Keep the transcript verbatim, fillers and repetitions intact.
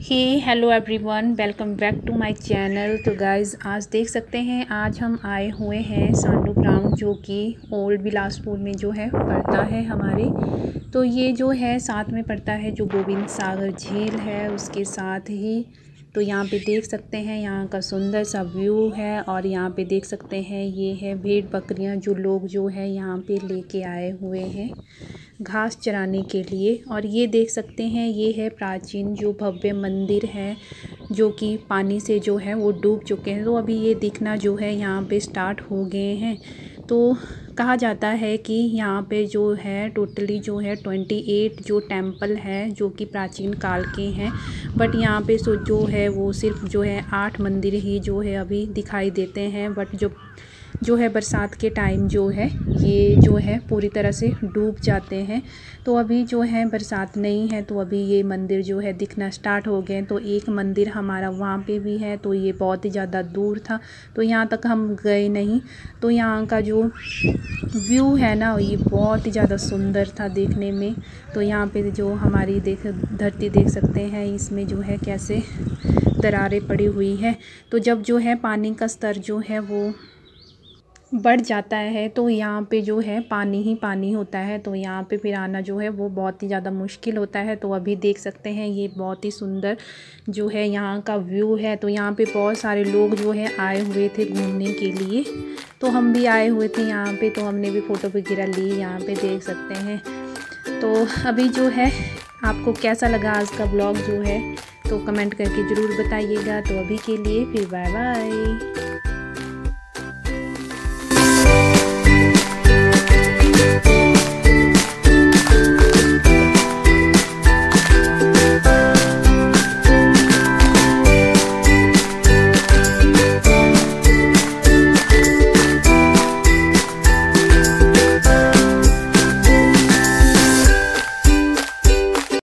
Hey hello everyone, welcome back to my channel. तो guys आज देख सकते हैं, आज हम आए हुए हैं सांडू ग्राउंड, जो कि ओल्ड बिलासपुर में जो है पड़ता है हमारे। तो ये जो है साथ में पड़ता है जो गोविंद सागर झील है, उसके साथ ही। तो यहाँ पे देख सकते हैं यहाँ का सुंदर सा व्यू है। और यहाँ पे देख सकते हैं ये है भेड़ बकरियाँ, जो लोग जो है यहाँ पे लेके आए हुए हैं घास चराने के लिए। और ये देख सकते हैं ये है प्राचीन जो भव्य मंदिर है, जो कि पानी से जो है वो डूब चुके हैं। तो अभी ये दिखना जो है यहाँ पे स्टार्ट हो गए हैं। तो कहा जाता है कि यहाँ पे जो है टोटली जो है अट्ठाईस जो टेंपल है, जो कि प्राचीन काल के हैं। बट यहाँ पे सो जो है वो सिर्फ जो है आठ मंदिर ही जो है अभी दिखाई देते हैं। बट जो जो है बरसात के टाइम जो है ये जो है पूरी तरह से डूब जाते हैं। तो अभी जो है बरसात नहीं है, तो अभी ये मंदिर जो है दिखना स्टार्ट हो गए। तो एक मंदिर हमारा वहाँ पे भी है, तो ये बहुत ही ज़्यादा दूर था, तो यहाँ तक हम गए नहीं। तो यहाँ का जो व्यू है ना, ये बहुत ही ज़्यादा सुंदर था देखने में। तो यहाँ पे जो हमारी देख धरती देख सकते हैं, इसमें जो है कैसे दरारें पड़ी हुई है। तो जब जो है पानी का स्तर जो है वो बढ़ जाता है, तो यहाँ पे जो है पानी ही पानी होता है। तो यहाँ पे फिर आना जो है वो बहुत ही ज़्यादा मुश्किल होता है। तो अभी देख सकते हैं ये बहुत ही सुंदर जो है यहाँ का व्यू है। तो यहाँ पे बहुत सारे लोग जो है आए हुए थे घूमने के लिए, तो हम भी आए हुए थे यहाँ पे। तो हमने भी फ़ोटो वगैरह ली, यहाँ पे देख सकते हैं। तो अभी जो है आपको कैसा लगा आज का ब्लॉग जो है, तो कमेंट करके ज़रूर बताइएगा। तो अभी के लिए फिर बाय बाय।